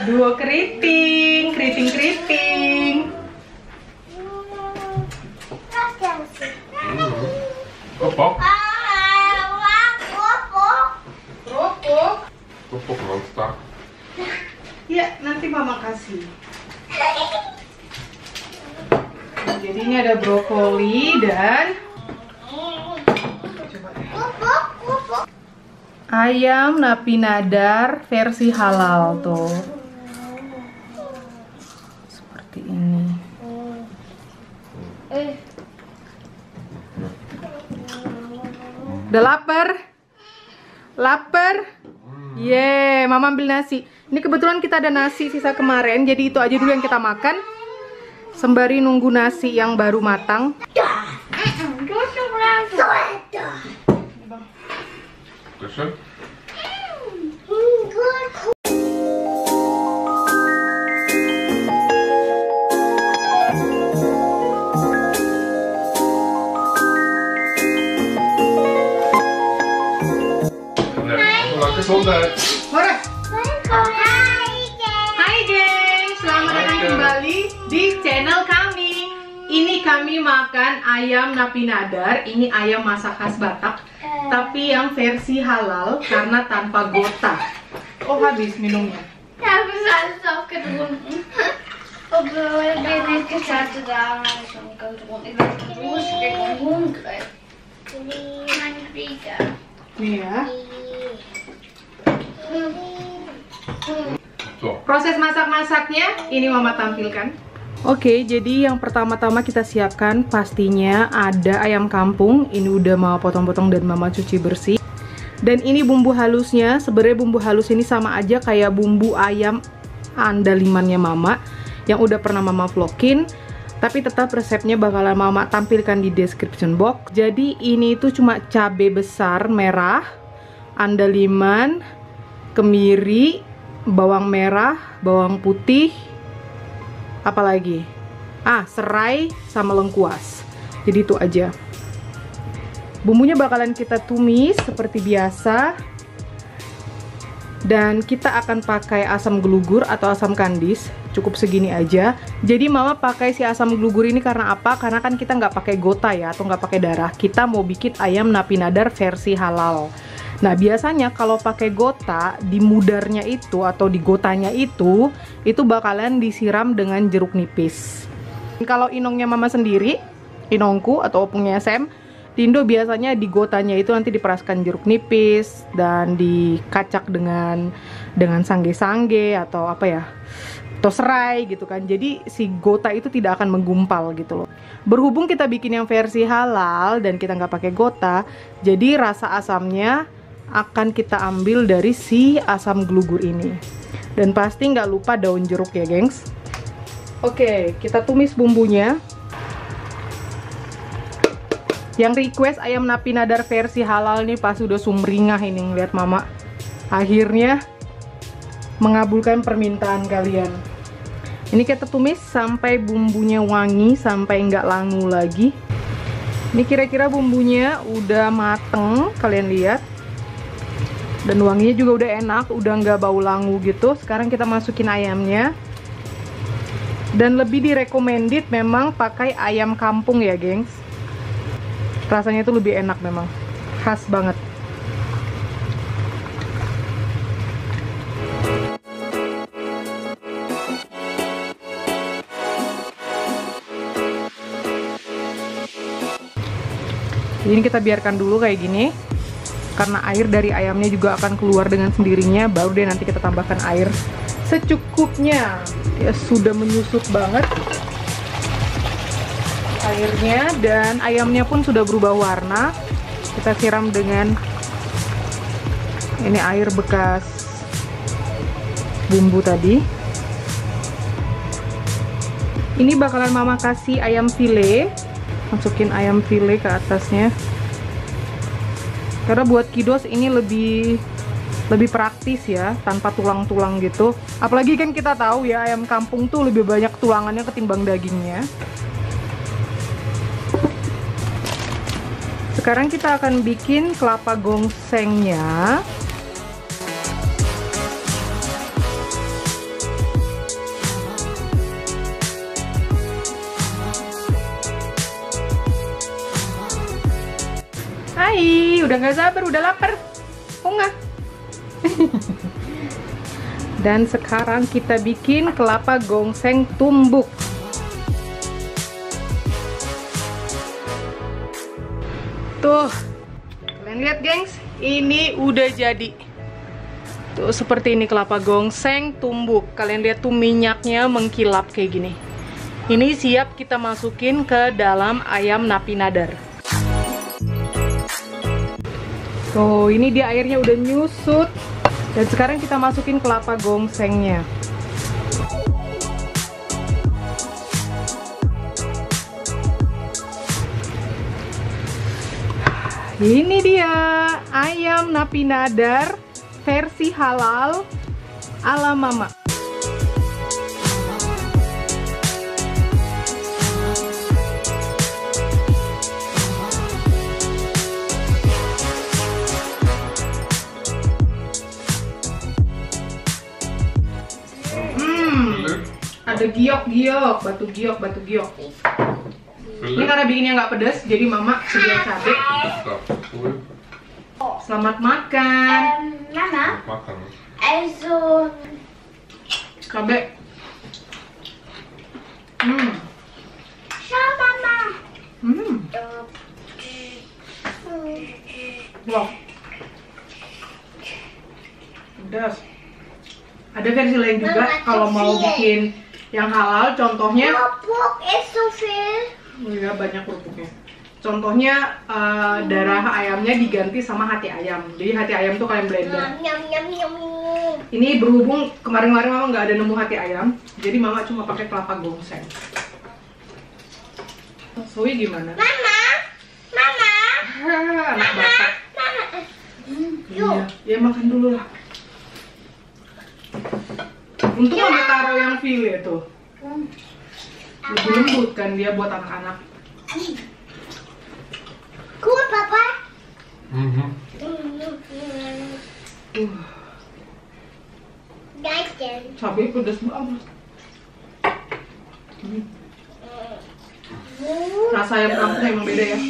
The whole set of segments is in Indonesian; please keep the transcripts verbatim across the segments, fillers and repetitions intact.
Duo keriting, keriting keriting. Kopok. Kerupuk. Kopok lontar. Ya, nanti mama kasih. Jadi ini ada brokoli dan coba deh. Ayam napi nadar versi halal tuh. Seperti ini. Udah lapar? Lapar? Yeay, mama ambil nasi. Ini kebetulan kita ada nasi sisa kemarin, jadi itu aja dulu yang kita makan. Sembari nunggu nasi yang baru matang. Kussen. Gezondheid. Mora. Hai geng, selamat datang kembali di channel kami. Ini kami makan ayam napi nadar. Ini ayam masak khas Batak, tapi yang versi halal karena tanpa gota. Oh, habis minumnya. Ja, we zijn het afgedronken. Op de binnen gezet daar maar zo'n kadron. Ik ben roos, ik ben hongrig. Mijn vrienden. Nih ya. Zo. Proses masak-masaknya ini mama tampilkan. Oke, jadi yang pertama-tama kita siapkan pastinya ada ayam kampung. Ini udah mama potong-potong dan mama cuci bersih. Dan ini bumbu halusnya. Sebenarnya bumbu halus ini sama aja kayak bumbu ayam andalimannya mama yang udah pernah mama vlogin. Tapi tetap resepnya bakalan mama tampilkan di description box. Jadi ini tuh cuma cabai besar merah, andaliman, kemiri, bawang merah, bawang putih, apalagi? Ah, serai sama lengkuas. Jadi itu aja. Bumbunya bakalan kita tumis seperti biasa. Dan kita akan pakai asam gelugur atau asam kandis. Cukup segini aja. Jadi mama pakai si asam gelugur ini karena apa? Karena kan kita nggak pakai gota ya, atau nggak pakai darah. Kita mau bikin ayam napi nadar versi halal. Nah, biasanya kalau pakai gota, di mudarnya itu atau di gotanya itu, itu bakalan disiram dengan jeruk nipis. Kalau inongnya mama sendiri, inongku atau opungnya Sam, di Indo biasanya di gotanya itu nanti diperaskan jeruk nipis dan dikacak dengan dengan sangge-sangge atau apa ya, atau serai gitu kan. Jadi si gota itu tidak akan menggumpal gitu loh. Berhubung kita bikin yang versi halal dan kita nggak pakai gota, jadi rasa asamnya akan kita ambil dari si asam gelugur ini. Dan pasti nggak lupa daun jeruk ya gengs. Oke, kita tumis bumbunya. Yang request ayam napi nadar versi halal nih pas udah sumringah ini ngeliat mama. Akhirnya mengabulkan permintaan kalian. Ini kita tumis sampai bumbunya wangi, sampai nggak langu lagi. Ini kira-kira bumbunya udah mateng, kalian lihat. Dan wanginya juga udah enak, udah nggak bau langu gitu. Sekarang kita masukin ayamnya. Dan lebih direkomended memang pakai ayam kampung ya gengs. Rasanya itu lebih enak memang, khas banget. Jadi ini kita biarkan dulu kayak gini, karena air dari ayamnya juga akan keluar dengan sendirinya. Baru deh nanti kita tambahkan air secukupnya. Ya sudah menyusut banget airnya, dan ayamnya pun sudah berubah warna. Kita siram dengan ini air bekas bumbu tadi. Ini bakalan mama kasih ayam file. Masukin ayam file ke atasnya. Karena buat kiddos ini lebih lebih praktis ya, tanpa tulang-tulang gitu. Apalagi kan kita tahu ya, ayam kampung tuh lebih banyak tulangannya ketimbang dagingnya. Sekarang kita akan bikin kelapa gongsengnya. Hai, udah gak sabar, udah lapar. Oh nggak? Dan sekarang kita bikin kelapa gongseng tumbuk. Tuh, kalian lihat gengs, ini udah jadi. Tuh seperti ini kelapa gongseng tumbuk. Kalian lihat tuh minyaknya mengkilap kayak gini. Ini siap kita masukin ke dalam ayam napi nadar. Tuh, ini dia airnya udah nyusut. Dan sekarang kita masukin kelapa gongsengnya. Ini dia ayam napi nadar versi halal ala mama. Ada giok-giok, batu giok, batu giok. Ini karena bikinnya nggak pedas, jadi mama sedia cabai. Selamat makan. Ähm, Mama, Makan. also... Cabai. Hmm. Schau, Mama. Hmm. Wow. Pedas. Ada versi lain juga kalau mau bikin yang halal, contohnya. Kerupuk ist so viel. Iya, banyak kerupuknya. Contohnya uh, darah ayamnya diganti sama hati ayam. Jadi hati ayam tuh kalian blender. Nyam nyam nyam. Ini berhubung kemarin-kemarin mama nggak ada nemu hati ayam, jadi mama cuma pakai kelapa gongseng. Zoe gimana? Mama, Mama, Ah, anak bapak. Mama. Iya, ya makan dulu lah. Untuk mama taruh yang file tuh. Lebih lembut kan dia buat anak-anak. Gut, Papa. Mhm. Uh, Danke. cabai pedas banget. Hmm. Rasa ayam kampung emang beda ya.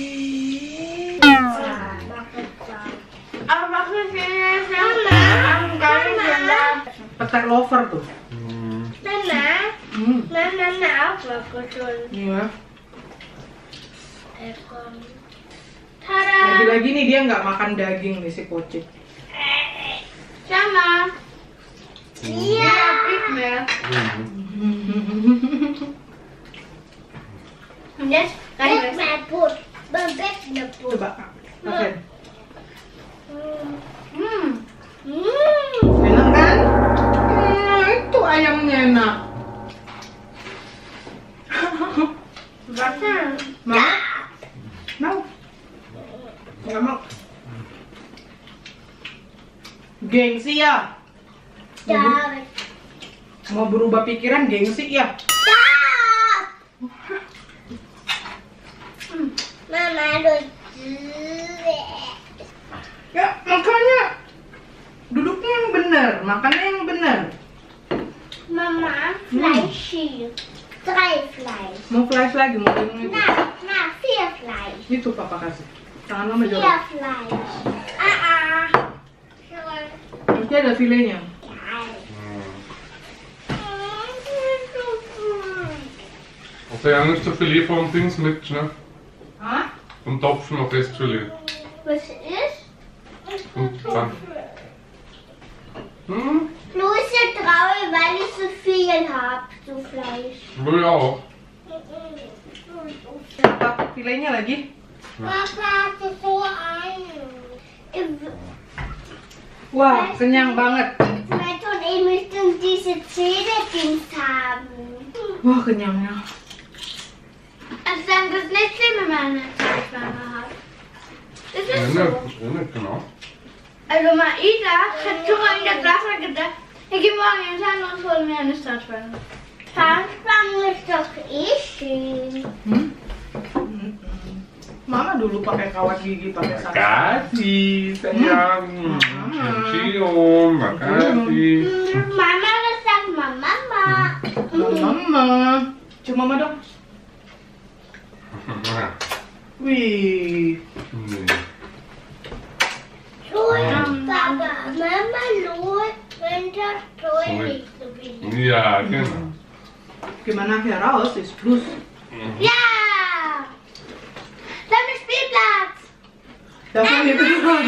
Aber was ist Mama? Mama. Petai lover tuh. Mhm. Mama. Hmm. Mama, Mama auch was Iya. Tada. Lagi-lagi nih dia nggak makan daging nih si kucing. Sama. Iya. Und jetzt rein mein Brot. Beim Becken Brot. Coba, makan. Hmm. Hmm. Enak kan? Hmm, itu ayamnya enak. Wasser. Mau? Mau? Nggak mau. Gengsi ya? Da. Mau berubah pikiran gengsi ya? Da. Mama, du. Ya, makanya duduknya yang bener, makannya yang bener. Mama, Fleisch. Drei Fleisch. Mau flash lagi, mau minum itu. Na, na, vier Fleisch. Itu papa kasih. Tangan mama Vier jorok. Fleisch. Ah, ah. Nanti ada filenya. Och så gärna så Filet vom Dings mit, ne? Hah? Vom Topf noch Restfilet. Was ist? Und dann. Hm? Bloße Traue, weil ich so viel habe, so Fleisch. Will ja auch. Apa filenya lagi? Papa, das ist so ein. Wah, kenyang banget. Mette und ich möchten diese Zähne-Dings haben. Wah, kenyangnya. Also dann das nicht schlimm, wenn man eine Zeitschwange hat. Das ist Ja, so. ne, genau. Also Maida hat schon mal in der Klasse gedacht, ich gehe morgen in den Zahn und hole mir eine Zahnspange. Zahnspange ist doch eh schön. Hmm? Mama dulu pakai kawat gigi pakai sarung. Makasih, sayang. Cium, makasih. Hm, Mama, das sagt Mama. Mama, cium mama dong. Nah, Wih, ini. Aber Mama Lot, wenn das toll nicht so viel. Ja, genau. Gimana heraus ist plus. Ja! Sammeln Spielplatz! Davon itu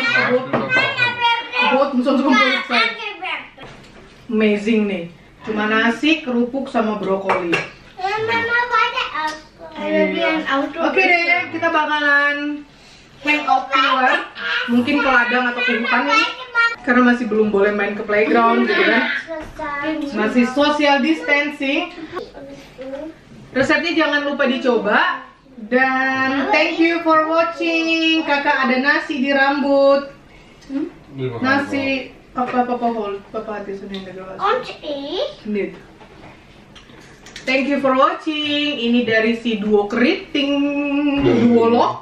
buat sonst kumpul saya. Amazing nih. Cuma nasi, kerupuk sama brokoli. Mama weiter aus. Oke deh, kita bakalan hangout keluar. Mungkin ke ladang atau ke hutan ini. Karena masih belum boleh main ke playground gitu kan. Masih social distancing. Resepnya jangan lupa dicoba. Dan thank you for watching. Kakak ada nasi di rambut. Hmm? Nasi apa apa hol, papa hati sudah enggak. Und ich? Nih. Thank you for watching. Ini dari si Duo Keriting, Duo Lok.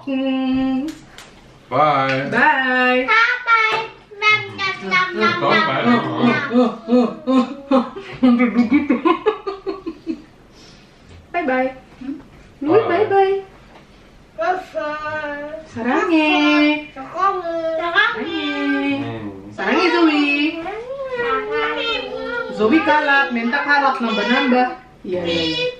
Bye. Bye. Bye. Nam nam nam nam Bye. nam. Bye bye. Bye bye bye. Saranghe. Saranghe. Saranghe Zoe. Zoe kalat, mentak kalat nambah-nambah. Iya iya iya.